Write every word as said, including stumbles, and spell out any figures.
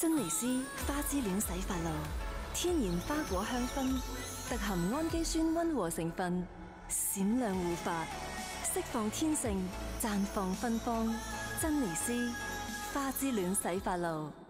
珍妮斯花之戀洗髮露，天然花果香薰，特含氨基酸溫和成分，閃亮護髮，釋放天性，綻放芬芳。珍妮斯花之戀洗髮露。